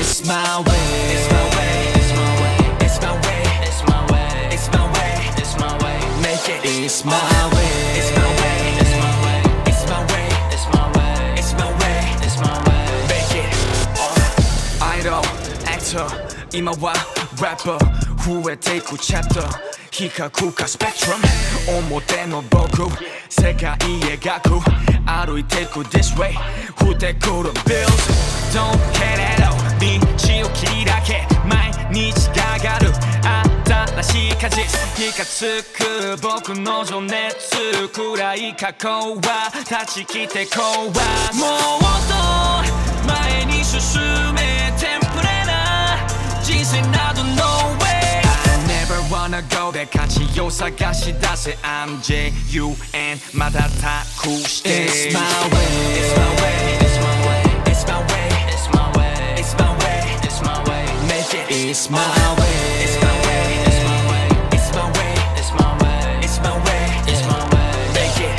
It's my way. It's my way. It's my way. It's my way. It's my way. It's my way. It's my way. Make it. It's my way. It's my way. It's my way. It's my way. It's my way. It's my way. It's my way. Make it. Idol, actor, 今は rapper 増えていくチャプター比較かスペクトラム表の僕世界描く歩いていく this way 降ってくる bills Don't care at all 道を切り開け毎日ががる新しい果実火がつく僕の情熱暗い過去は断ち切ってこうはもっと前に進めテンプレな人生など No way I never wanna go で価値を探し出せ I'm J-U-N まだ託して It's my way It's my way It's my way It's my way It's my way It's my way It's my way Make it It's my way It's my way It's my way It's my way It's my way It's my way It's my way Make it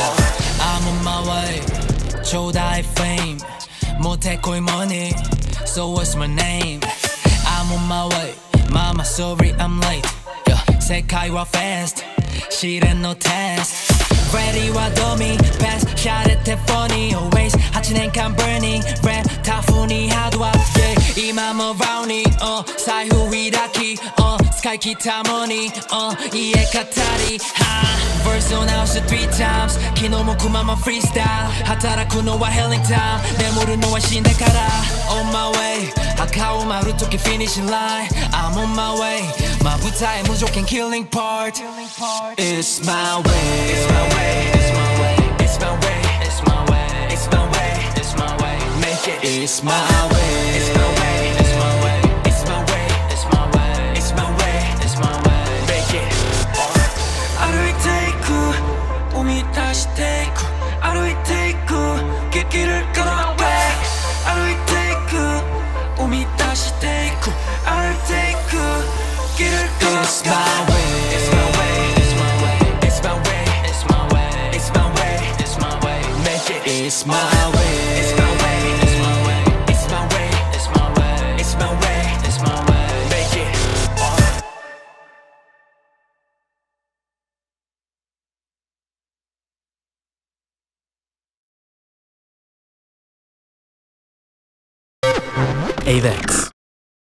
I'm on my way ちょうだい fame もってこい money So what's my name I'm on my way Mama sorry I'm late 世界は fast 試練の test Ready はドミ Pass シャレて funny Always 8年間 burning Rap タフにハードアップ今もラウニー財布開き使い切ったモニー家語りVerse を直して3 times 昨日もくままフリースタイル働くのは Healing time 眠るのは死んでから On my way 墓を埋るとき Finishing line I'm on my way まぶたへ無条件 Killing part It's my way It's my way It's my way It's my way It's my way It's my way It's my way Make it It's my way It's my way It's my way It's my way It's my way It's my way It's my way Make it 歩いていく生み出していく歩いていくできるかな歩いていく生み出していく歩いていくできるかな It's my way It's my way It's my way It's my way It's my way It's my way It's my way Make it It's my way It's my way It's my way It's my way It's my way It's my way It's my way Make it Avex